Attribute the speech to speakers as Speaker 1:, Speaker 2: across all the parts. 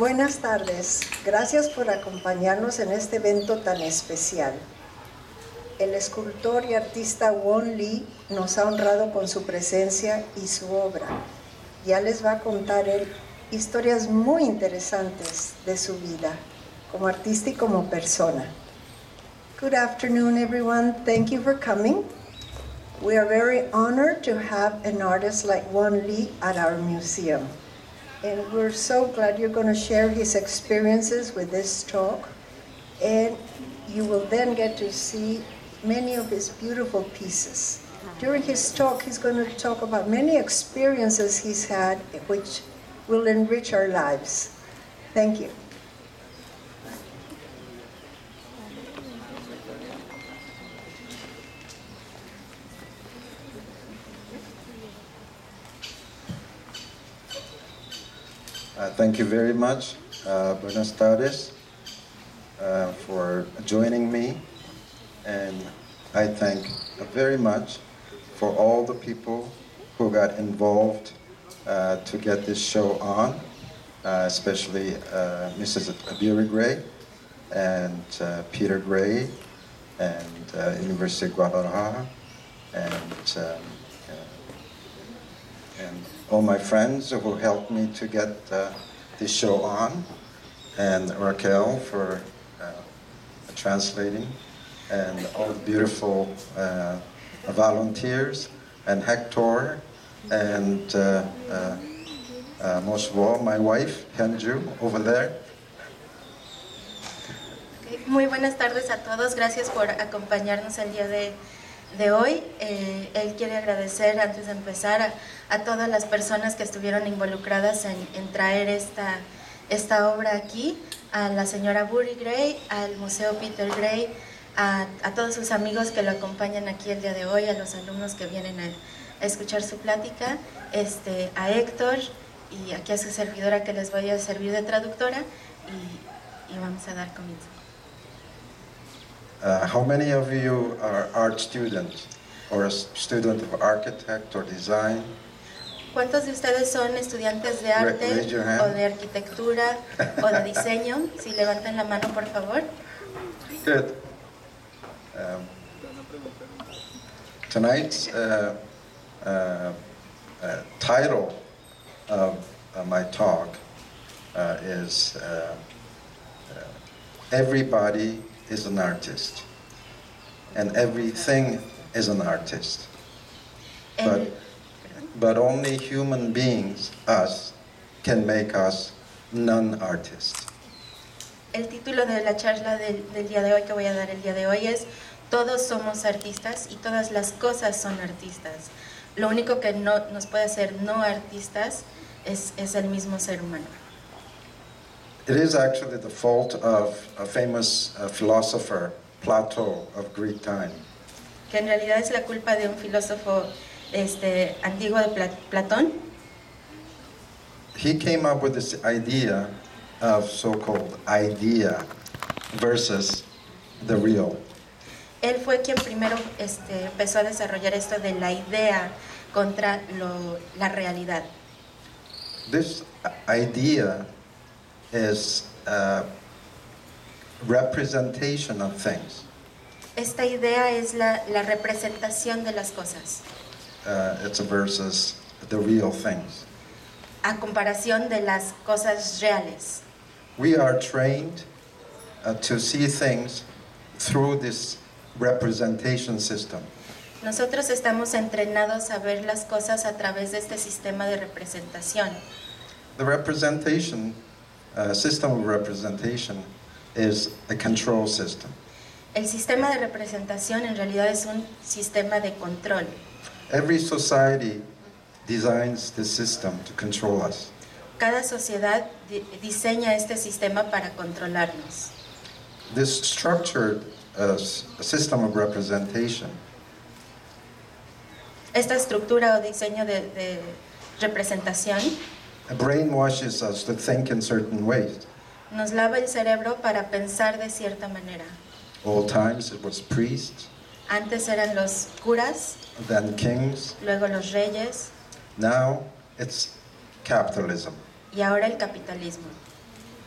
Speaker 1: Buenas tardes. Gracias por acompañarnos en este evento tan especial. El escultor y artista Won Lee nos ha honrado con su presencia y su obra. Ya les va a contar él historias muy interesantes de su vida, como artista y como persona. Good afternoon, everyone. Thank you for coming. We are very honored to have an artist like Won Lee at our museum. And we're so glad you're going to share his experiences with this talk. And you will then get to see many of his beautiful pieces. During his talk, he's going to talk about many experiences he's had which will enrich our lives. Thank you.
Speaker 2: Thank you very much, Buenas tardes, for joining me, and I thank very much for all the people who got involved to get this show on, especially Mrs. Abira Gray and Peter Gray and University of Guadalajara and all my friends who helped me to get this show on, and Raquel for translating, and all the beautiful volunteers, and Hector, and most of all, my wife, Henju, over there.
Speaker 3: Muy buenas tardes a todos, gracias por acompañarnos el día de hoy. Él quiere agradecer antes de empezar a todas las personas que estuvieron involucradas en traer esta obra aquí, a la señora Buri Gray, al Museo Peter Gray, a todos sus amigos que lo acompañan aquí el día de hoy, a los alumnos que vienen a escuchar su plática, a Héctor y aquí a su servidora que les voy a servir de traductora y vamos a dar comienzo.
Speaker 2: How many of you are art students or a student of architect or design?
Speaker 3: ¿Cuántos de ustedes son estudiantes de arte o de arquitectura o de diseño? Si levantan la mano, por favor.
Speaker 2: Good. Tonight's title of my talk is Everybody is an artist, and everything is an artist. But only human beings, us, can make us non-artists.
Speaker 3: El título de la charla del día de hoy que voy a dar el día de hoy es Todos somos artistas y todas las cosas son artistas. Lo único que no nos puede hacer no artistas es el mismo ser humano.
Speaker 2: It is actually the fault of a famous philosopher, Plato, of Greek time.
Speaker 3: Que en realidad es la culpa de un filósofo antiguo de Platón.
Speaker 2: He came up with this idea of so-called idea versus the real.
Speaker 3: Él fue quien primero empezó a desarrollar esto de la idea contra la realidad.
Speaker 2: This idea is a representation of things.
Speaker 3: Esta idea es la representación de las cosas.
Speaker 2: It's versus the real things.
Speaker 3: A comparación de las cosas reales.
Speaker 2: We are trained to see things through this representation system.
Speaker 3: Nosotros estamos entrenados a ver las cosas a través de este sistema de representación.
Speaker 2: The representation system of representation is a control system.
Speaker 3: El sistema de representación en realidad es un sistema de control.
Speaker 2: Every society designs the system to control us.
Speaker 3: Cada sociedad diseña este sistema para controlarnos.
Speaker 2: This structured system of representation
Speaker 3: Esta estructura o diseño de representación
Speaker 2: brainwashes us to think in certain ways.
Speaker 3: nos lava el cerebro para pensar de cierta manera.
Speaker 2: Old times it was priests,
Speaker 3: Antes eran los curas,
Speaker 2: then kings.
Speaker 3: luego los reyes
Speaker 2: Now it's capitalism.
Speaker 3: y ahora el capitalismo.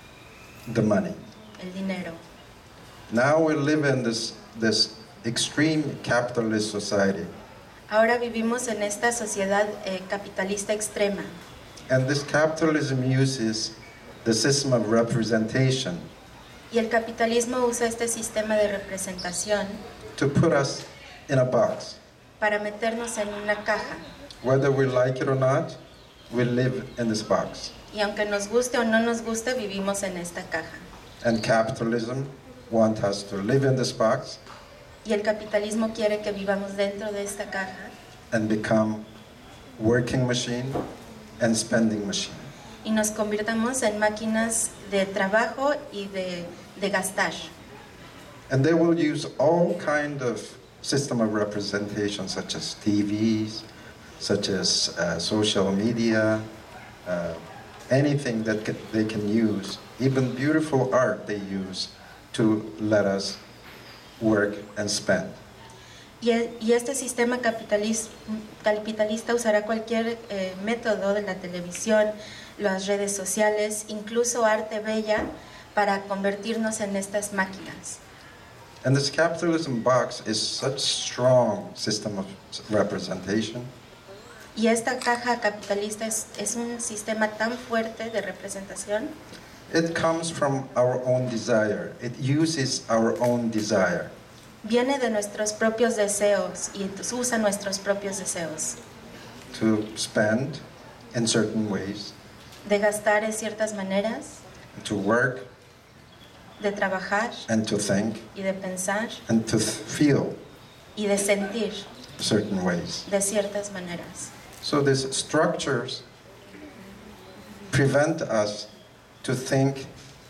Speaker 2: the money.
Speaker 3: el dinero.
Speaker 2: Now we live in this extreme capitalist society.
Speaker 3: Ahora vivimos en esta sociedad capitalista extrema.
Speaker 2: And this capitalism uses the system of representation
Speaker 3: Y el capitalismo usa este sistema de representación
Speaker 2: to put us in a box.
Speaker 3: para meternos en una caja.
Speaker 2: Whether we like it or not, we live in this box.
Speaker 3: Y aunque nos guste o no nos guste, vivimos en esta caja.
Speaker 2: And capitalism wants us to live in this box
Speaker 3: Y el capitalismo quiere que vivamos dentro de esta caja
Speaker 2: and become working machine and spending machine.
Speaker 3: y nos convirtamos en máquinas de trabajo y de gastar.
Speaker 2: And they will use all kind of system of representation, such as TVs, such as social media, anything that they can use, even beautiful art they use to let us work and spend.
Speaker 3: Y este sistema capitalista usará cualquier método de la televisión, las redes sociales, incluso arte bella, para convertirnos en estas máquinas.
Speaker 2: And this capitalism box is such strong system of representation.
Speaker 3: Y esta caja capitalista es un sistema tan fuerte de representación.
Speaker 2: It comes from our own desire. It uses our own desire
Speaker 3: Viene de nuestros propios deseos y entonces usa nuestros propios deseos.
Speaker 2: to spend in certain ways,
Speaker 3: De gastar en ciertas maneras,
Speaker 2: to work
Speaker 3: de trabajar
Speaker 2: and to think
Speaker 3: y de pensar
Speaker 2: and to feel
Speaker 3: y de sentir
Speaker 2: certain ways.
Speaker 3: de ciertas maneras.
Speaker 2: So these structures prevent us to think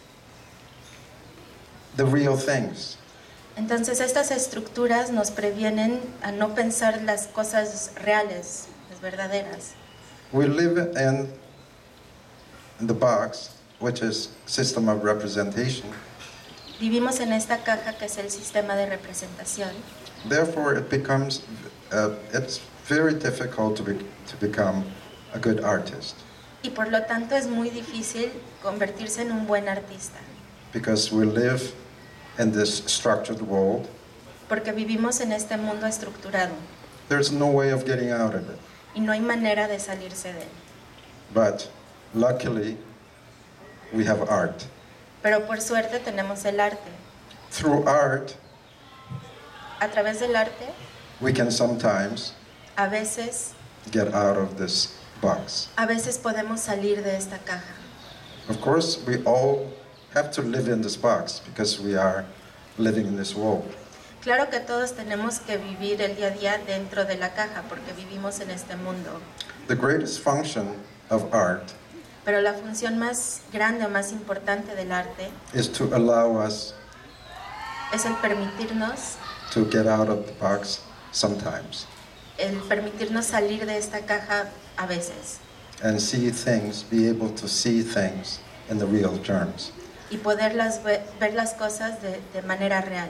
Speaker 2: the real things.
Speaker 3: Entonces estas estructuras nos previenen a no pensar las cosas reales, las verdaderas.
Speaker 2: We live in the box, which is system of representation.
Speaker 3: Vivimos en esta caja que es el sistema de representación.
Speaker 2: Therefore, it becomes it's very difficult to become a good artist
Speaker 3: Y por lo tanto es muy difícil convertirse en un buen artista,
Speaker 2: because we live in this structured world.
Speaker 3: porque vivimos en este mundo estructurado
Speaker 2: There's no way of getting out of it.
Speaker 3: y no hay manera de salirse de él.
Speaker 2: But luckily, we have art.
Speaker 3: Pero por suerte tenemos el arte.
Speaker 2: Through art,
Speaker 3: A través del arte,
Speaker 2: we can sometimes
Speaker 3: a veces
Speaker 2: get out of this box.
Speaker 3: podemos salir de esta caja.
Speaker 2: Of course, we all have to live in this box because we are living in this world.
Speaker 3: Claro que todos tenemos que vivir el día a día dentro de la caja porque vivimos en este mundo.
Speaker 2: The greatest function of art
Speaker 3: Pero la función más grande o más importante del arte
Speaker 2: is to allow us
Speaker 3: es el permitirnos
Speaker 2: to get out of the box sometimes
Speaker 3: salir de esta caja a veces
Speaker 2: and see things, be able to see things in the real terms.
Speaker 3: y poder ver las cosas de manera real.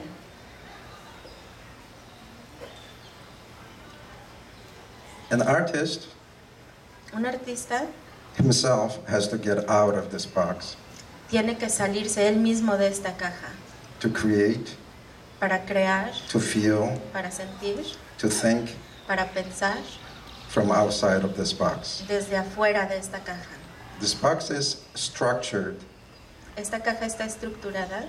Speaker 2: An artist
Speaker 3: Un artista
Speaker 2: himself has to get out of this box
Speaker 3: tiene que salirse él mismo de esta caja
Speaker 2: to create,
Speaker 3: para crear,
Speaker 2: to feel,
Speaker 3: para sentir,
Speaker 2: to think
Speaker 3: para pensar
Speaker 2: from outside of this box.
Speaker 3: desde afuera de esta caja.
Speaker 2: This box is structured
Speaker 3: Esta caja está estructurada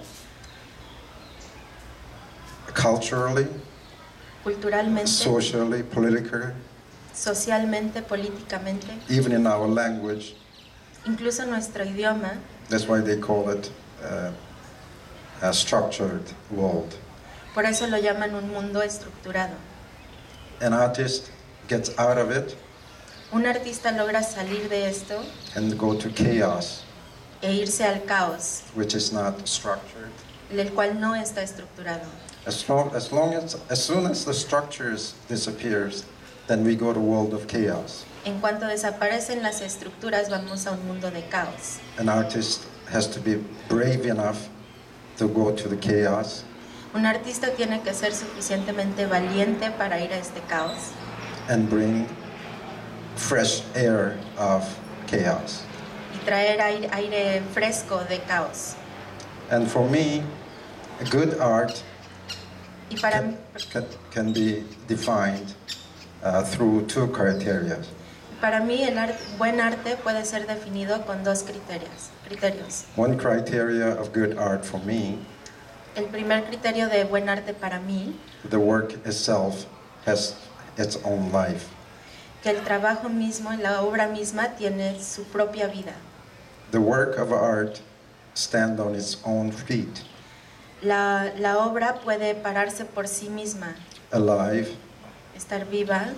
Speaker 2: culturally,
Speaker 3: culturalmente,
Speaker 2: socially, politically,
Speaker 3: socialmente, políticamente,
Speaker 2: even in our language.
Speaker 3: incluso nuestro idioma.
Speaker 2: That's why they call it a structured world.
Speaker 3: Por eso lo llaman un mundo estructurado.
Speaker 2: An artist gets out of it
Speaker 3: Un artista logra salir de esto
Speaker 2: and go to chaos,
Speaker 3: e irse al caos,
Speaker 2: which is not structured.
Speaker 3: el cual no está estructurado.
Speaker 2: As soon as the structures disappears, then we go to world of chaos.
Speaker 3: En cuanto desaparecen las estructuras, vamos a un mundo de caos.
Speaker 2: An artist has to be brave enough to go to the chaos
Speaker 3: Un artista tiene que ser suficientemente valiente para ir a este caos
Speaker 2: and bring fresh air of chaos.
Speaker 3: y traer aire fresco de caos.
Speaker 2: And for me, good art
Speaker 3: Y para mí,
Speaker 2: can be defined through two criteria.
Speaker 3: buen arte puede ser definido con dos criterios.
Speaker 2: One criteria of good art for me,
Speaker 3: El primer criterio de buen arte para mí,
Speaker 2: the work itself has its own life.
Speaker 3: que el trabajo mismo, la obra misma tiene su propia vida.
Speaker 2: The work of art stands on its own feet,
Speaker 3: La obra puede pararse por sí misma,
Speaker 2: alive,
Speaker 3: estar viva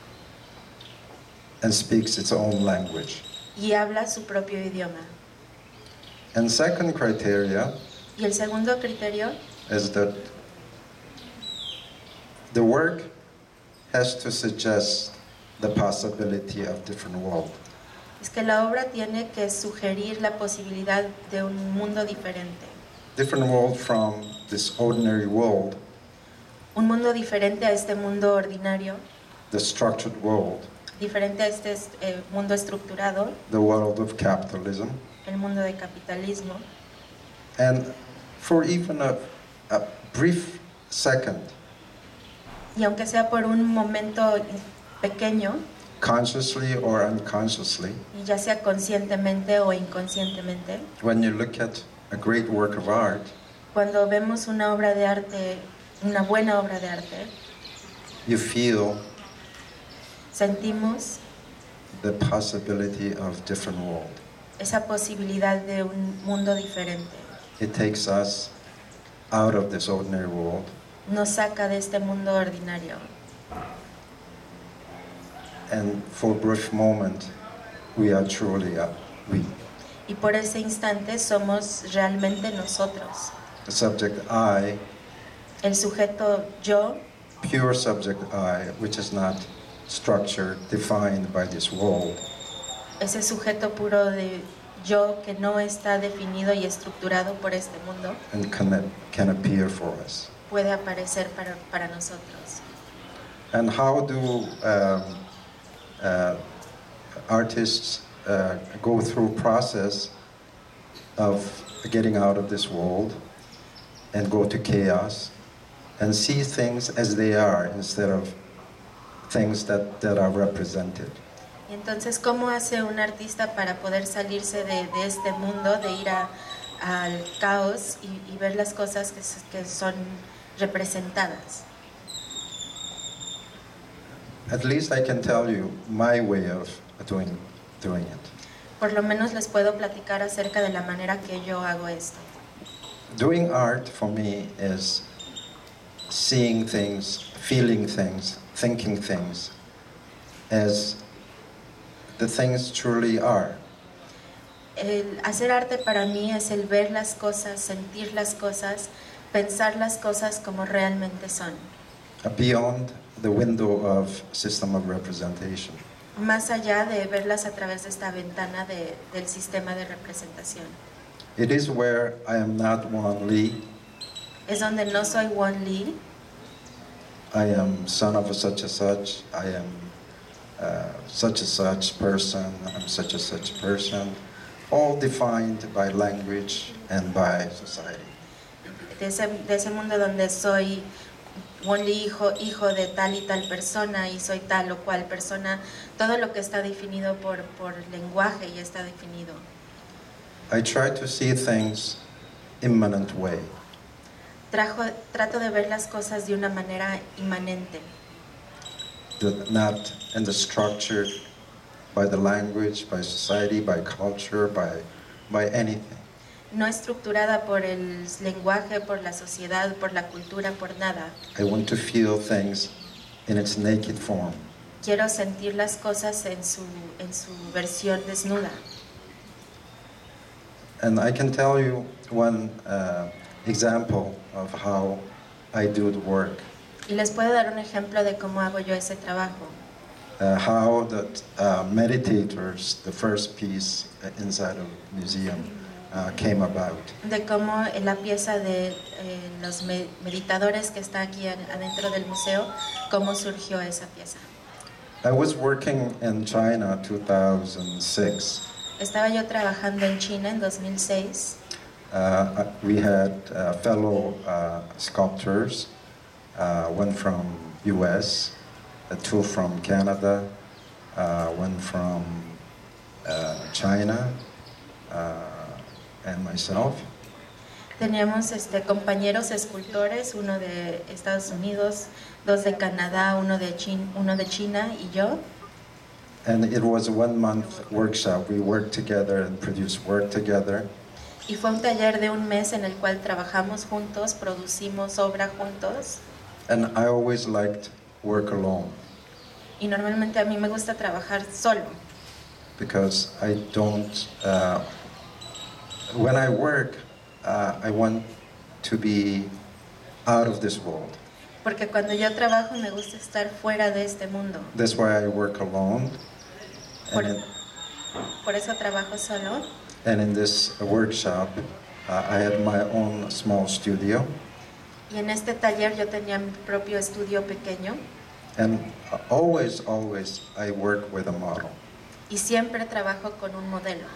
Speaker 2: and speaks its own language.
Speaker 3: y habla su propio idioma.
Speaker 2: And second criteria
Speaker 3: Y el segundo criterio
Speaker 2: is that the work has to suggest the possibility of different world.
Speaker 3: es que la obra tiene que sugerir la posibilidad de un mundo diferente.
Speaker 2: Different world from this ordinary world,
Speaker 3: Un mundo diferente a este mundo ordinario,
Speaker 2: the structured world,
Speaker 3: diferente a este mundo estructurado,
Speaker 2: the world of capitalism.
Speaker 3: el mundo de capitalismo.
Speaker 2: And for even a brief second,
Speaker 3: Y aunque sea por un momento pequeño,
Speaker 2: consciously or unconsciously,
Speaker 3: y ya sea conscientemente o inconscientemente,
Speaker 2: when you look at a great work of art,
Speaker 3: cuando vemos una obra de arte, una buena obra de arte,
Speaker 2: you feel
Speaker 3: sentimos
Speaker 2: the possibility of different world.
Speaker 3: esa posibilidad de un mundo diferente.
Speaker 2: It takes us out of this ordinary world
Speaker 3: Nos saca de este mundo ordinario.
Speaker 2: and for a brief moment we are truly we.
Speaker 3: Y por ese instante somos realmente nosotros.
Speaker 2: The subject I,
Speaker 3: El sujeto yo,
Speaker 2: pure subject I, which is not structured, defined by this world,
Speaker 3: ese sujeto puro de yo que no está definido y estructurado por este mundo,
Speaker 2: and can appear for us.
Speaker 3: puede aparecer para nosotros.
Speaker 2: And how do artists go through process of getting out of this world and go to chaos and see things as they are instead of things that are represented?
Speaker 3: Y entonces, ¿cómo hace un artista para poder salirse de este mundo, de ir al caos y ver las cosas que son representadas?
Speaker 2: At least I can tell you my way of doing it.
Speaker 3: Por lo menos les puedo platicar acerca de la manera que yo hago esto.
Speaker 2: Doing art for me is seeing things, feeling things, thinking things as the things truly are.
Speaker 3: El hacer arte para mí es el ver las cosas, sentir las cosas, pensar las cosas como realmente son.
Speaker 2: Beyond the window of system of representation.
Speaker 3: Más allá de verlas a través de esta ventana del sistema de representación.
Speaker 2: It is where I am not Won Lee.
Speaker 3: Es donde no soy Won Lee,
Speaker 2: I am son of a such and such. I am such and such person. I'm such and such person. All defined by language and by society.
Speaker 3: de ese mundo donde soy Won Lee, hijo de tal y tal persona, y soy tal o cual persona, todo lo que está definido por lenguaje y está definido.
Speaker 2: I try to see things immanent way.
Speaker 3: Trato de ver las cosas de una manera inmanente,
Speaker 2: Not in the structure, by the language, by society, by culture, by anything.
Speaker 3: no estructurada por el lenguaje, por la sociedad, por la cultura, por nada.
Speaker 2: I want to feel things in its naked form.
Speaker 3: Quiero sentir las cosas en su versión desnuda.
Speaker 2: And I can tell you one example of how I do the work.
Speaker 3: Y les puedo dar un ejemplo de cómo hago yo ese trabajo.
Speaker 2: How that meditators, the first piece inside of the museum, came about.
Speaker 3: De cómo en la pieza de los meditadores que está aquí adentro del museo, cómo surgió esa pieza.
Speaker 2: I was working in China 2006.
Speaker 3: Estaba yo trabajando en China en 2006.
Speaker 2: We had fellow sculptors, one from US, two from Canada, one from China, and myself.
Speaker 3: Teníamos compañeros escultores, uno de Estados Unidos, dos de Canadá, uno de China y yo.
Speaker 2: And it was a 1-month workshop. We worked together and produced work together.
Speaker 3: Y fue un taller de un mes en el cual trabajamos juntos, producimos obra juntos.
Speaker 2: And I always liked work alone
Speaker 3: Y normalmente a mí me gusta trabajar solo,
Speaker 2: because I don't, when I work, I want to be out of this world.
Speaker 3: porque cuando yo trabajo me gusta estar fuera de este mundo.
Speaker 2: That's why I work alone.
Speaker 3: Por,
Speaker 2: And
Speaker 3: por eso trabajo solo.
Speaker 2: And in this workshop, I had my own small studio.
Speaker 3: Y en este taller yo tenía mi propio estudio pequeño.
Speaker 2: And always I work with a model.
Speaker 3: Y siempre trabajo con un modelo.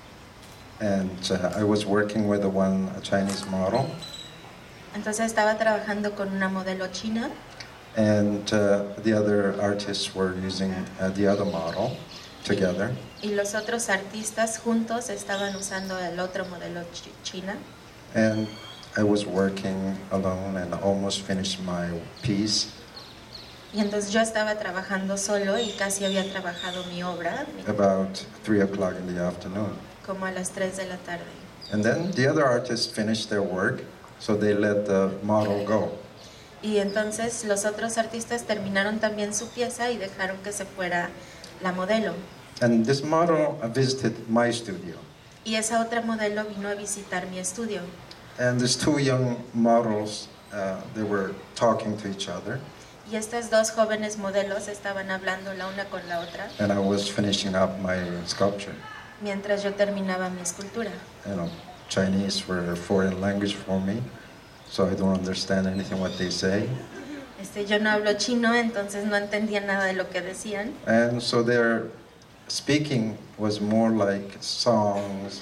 Speaker 2: And I was working with a Chinese model.
Speaker 3: Entonces estaba trabajando con una modelo china.
Speaker 2: And the other artists were using the other model together.
Speaker 3: Y los otros artistas juntos estaban usando el otro modelo china.
Speaker 2: And I was working alone and almost finished my piece.
Speaker 3: Y entonces yo estaba trabajando solo y casi había trabajado mi obra,
Speaker 2: About 3 o'clock in the afternoon.
Speaker 3: como a las 3 de la tarde.
Speaker 2: And then the other artists finished their work, so they let the model go.
Speaker 3: Y entonces los otros artistas terminaron también su pieza y dejaron que se fuera la modelo.
Speaker 2: And this model visited my studio.
Speaker 3: Y esa otra modelo vino a visitar mi estudio.
Speaker 2: And these two young models, they were talking to each other.
Speaker 3: Y estas dos jóvenes modelos estaban hablando la una con la otra
Speaker 2: And I was finishing up my sculpture.
Speaker 3: mientras yo terminaba mi escultura.
Speaker 2: You know, Chinese were a foreign language for me, so I don't understand anything what they say.
Speaker 3: Yo no hablo chino, entonces no entendía nada de lo que decían.
Speaker 2: And so their speaking was more like songs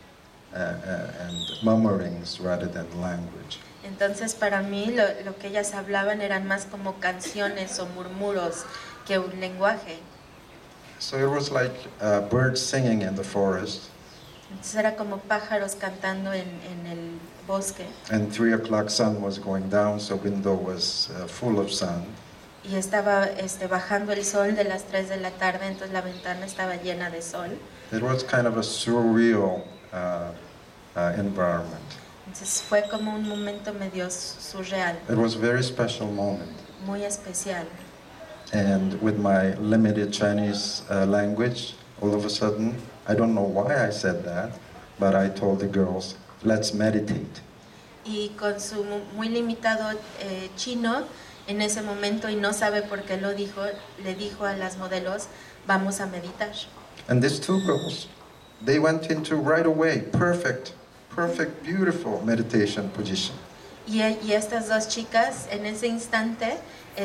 Speaker 2: and murmurings rather than language.
Speaker 3: Entonces para mí lo que ellas hablaban eran más como canciones o murmuros que un lenguaje.
Speaker 2: So it was like birds singing in the forest.
Speaker 3: Entonces era como pájaros cantando en el bosque.
Speaker 2: And 3 o'clock sun was going down, so window was full of sun.
Speaker 3: Y estaba bajando el sol de las 3 de la tarde, entonces la ventana estaba llena de sol.
Speaker 2: It was kind of a surreal environment.
Speaker 3: Entonces fue como un momento medio surreal,
Speaker 2: It was a very special moment.
Speaker 3: muy especial.
Speaker 2: And with my limited Chinese language, all of a sudden, I don't know why I said that, but I told the girls, let's meditate.
Speaker 3: Y con su muy limitado chino, en ese momento, y no sabe por qué lo dijo, le dijo a las modelos, vamos a meditar.
Speaker 2: And these two girls, they went into right away, perfect, beautiful meditation position.
Speaker 3: Y estas dos chicas, en ese instante,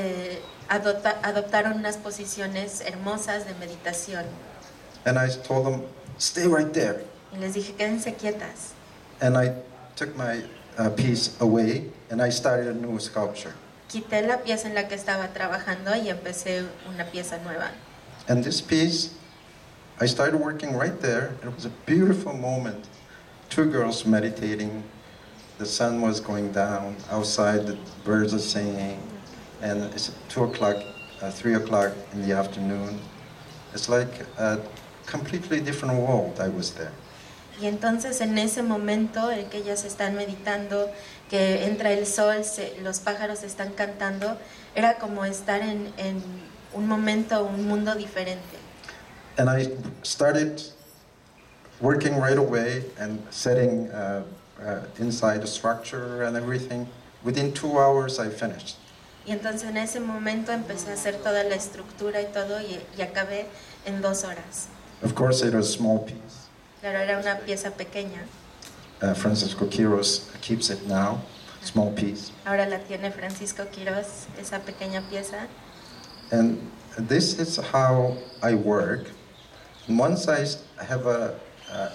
Speaker 3: adoptaron unas posiciones hermosas de meditación.
Speaker 2: And I told them, stay right there.
Speaker 3: Y les dije, quédense quietas.
Speaker 2: And I took my piece away and I started a new sculpture.
Speaker 3: Quité la pieza en la que estaba trabajando y empecé una pieza nueva.
Speaker 2: And this piece, I started working right there. It was a beautiful moment. Two girls meditating. The sun was going down. Outside, the birds are singing. And it's 2 o'clock, 3 o'clock in the afternoon. It's like a completely different world. I was there.
Speaker 3: Y entonces en ese momento en que ellas están meditando, que entra el sol, los pájaros están cantando, era como estar en un momento, un mundo diferente.
Speaker 2: And I started working right away and setting inside the structure and everything. Within 2 hours I finished.
Speaker 3: Y entonces en ese momento empecé a hacer toda la estructura y todo y acabé en 2 horas.
Speaker 2: Of course it was a small piece.
Speaker 3: Claro, era una pieza pequeña.
Speaker 2: Francisco Quiros keeps it now, small piece.
Speaker 3: Ahora la tiene Francisco Quiros, esa pequeña pieza.
Speaker 2: And this is how I work. Once I have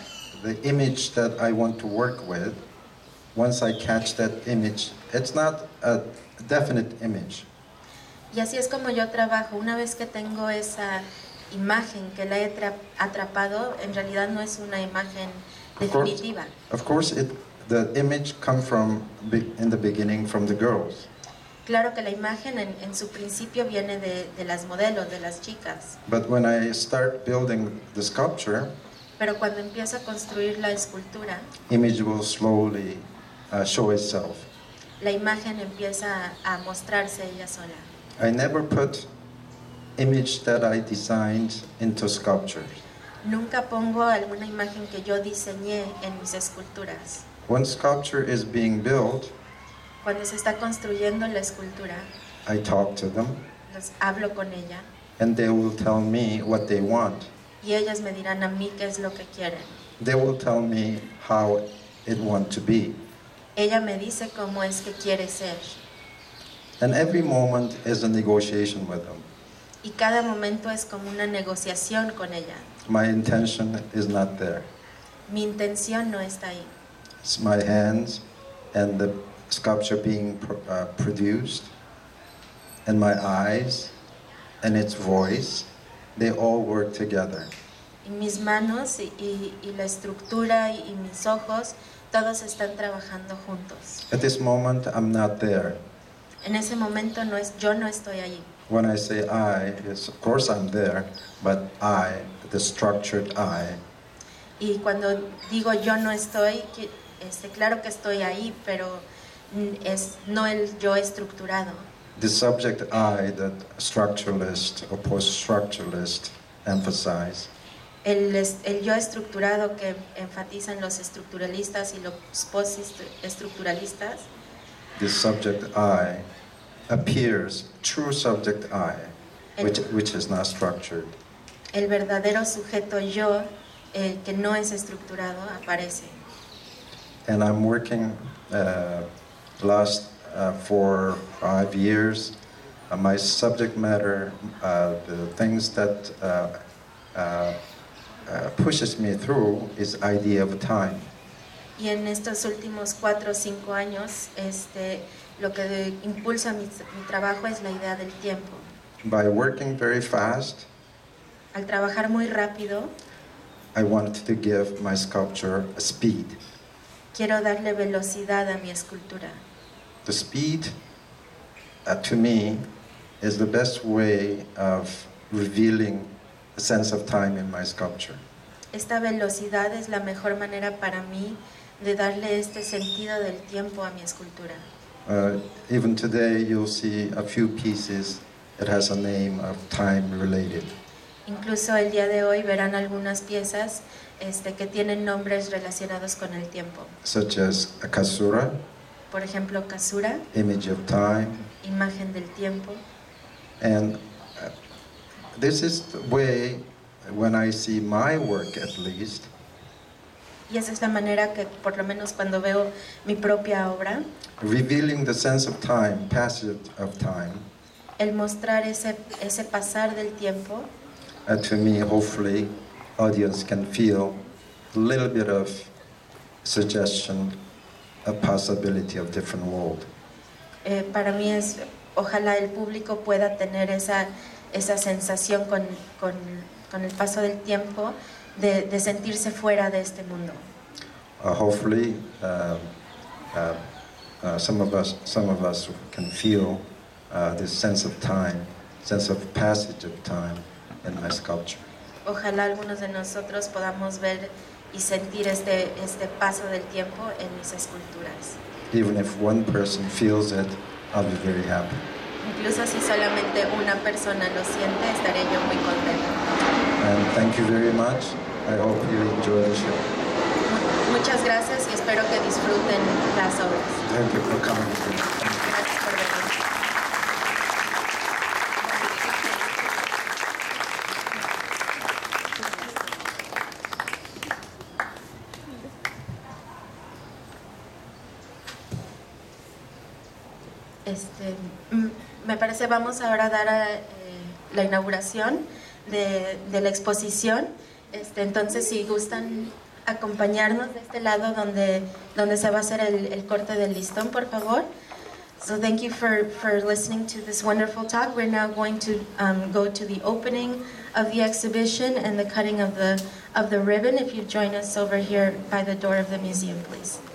Speaker 2: the image that I want to work with, once I catch that image, it's not a definite image.
Speaker 3: Y así es como yo trabajo. Una vez que tengo esa imagen que la he atrapado, en realidad no es una imagen definitiva.
Speaker 2: Of course, the image comes from in the beginning from the girls.
Speaker 3: Claro que la imagen en su principio viene de las modelos, de las chicas.
Speaker 2: But when I start building the sculpture,
Speaker 3: Pero cuando empiezo a construir la escultura,
Speaker 2: image will slowly show itself.
Speaker 3: la imagen empieza a mostrarse ella sola.
Speaker 2: I never put image that I designed into sculptures.
Speaker 3: Nunca pongo alguna imagen que yo diseñé en mis esculturas.
Speaker 2: When sculpture is being built,
Speaker 3: Cuando se está construyendo la escultura,
Speaker 2: I talk to them,
Speaker 3: hablo con ella
Speaker 2: and they will tell me what they want.
Speaker 3: y ellas me dirán a mí qué es lo que quieren.
Speaker 2: They will tell me how it want to be.
Speaker 3: Ella me dice cómo es que quiere ser.
Speaker 2: And every moment is a negotiation with them.
Speaker 3: Y cada momento es como una negociación con ella.
Speaker 2: My intention is not there.
Speaker 3: Mi intención no está ahí.
Speaker 2: It's my hands and the sculpture being produced, and my eyes and its voice, they all work together.
Speaker 3: Y mis manos y la estructura y mis ojos, todos están trabajando juntos.
Speaker 2: At this moment, I'm not there.
Speaker 3: En ese momento yo no estoy allí.
Speaker 2: When I say I, yes, of course I'm there, but I, the structured I,
Speaker 3: Y cuando digo yo no estoy, claro que estoy ahí, pero no el yo estructurado.
Speaker 2: the subject I that structuralist or post-structuralist emphasize,
Speaker 3: El yo estructurado que enfatizan los estructuralistas y los post-estructuralistas,
Speaker 2: the subject I appears, true subject I, which is not structured.
Speaker 3: el verdadero sujeto yo, el que no es estructurado, aparece.
Speaker 2: And I'm working last 4 or 5 years. My subject matter, the things that pushes me through is idea of time.
Speaker 3: Y en estos últimos 4 o 5 años, lo que impulsa mi trabajo es la idea del tiempo.
Speaker 2: By working very fast,
Speaker 3: Al trabajar muy rápido,
Speaker 2: I want to give my sculpture a speed.
Speaker 3: quiero darle velocidad a mi escultura.
Speaker 2: The speed, to me, is the best way of revealing a sense of time in my sculpture.
Speaker 3: Esta velocidad es la mejor manera para mí de darle este sentido del tiempo a mi escultura.
Speaker 2: Even today, you'll see a few pieces that has a name of time related.
Speaker 3: Incluso el día de hoy verán algunas piezas que tienen nombres relacionados con el tiempo.
Speaker 2: Such as a Kasura,
Speaker 3: Por ejemplo, Kasura,
Speaker 2: image of time,
Speaker 3: imagen del tiempo.
Speaker 2: and this is the way, when I see my work at least,
Speaker 3: Y esa es la manera que, por lo menos cuando veo mi propia obra,
Speaker 2: revealing the sense of time, passage of time,
Speaker 3: el mostrar ese pasar del tiempo,
Speaker 2: to me, hopefully, audience can feel a little bit of suggestion, a possibility of different world.
Speaker 3: Para mí ojalá el público pueda tener esa sensación con el paso del tiempo de sentirse fuera de este mundo.
Speaker 2: Hopefully, some of us can feel this sense of time, sense of passage of time in my sculpture.
Speaker 3: Ojalá algunos de nosotros podamos ver y sentir este paso del tiempo en mis esculturas.
Speaker 2: Even if one person feels it, I'll be very happy.
Speaker 3: Incluso si solamente una persona lo siente, estaré yo muy contenta.
Speaker 2: And thank you very much. I hope you enjoy the show.
Speaker 3: Muchas gracias y espero que disfruten las obras.
Speaker 2: Thank you for coming.
Speaker 3: Gracias por venir. Me parece vamos ahora a dar la inauguración de la exposición. Entonces, si gustan acompañarnos de este lado donde se va a hacer el corte del listón, por favor. So thank you for listening to this wonderful talk. We're now going to go to the opening of the exhibition and the cutting of the ribbon. If you join us over here by the door of the museum, please.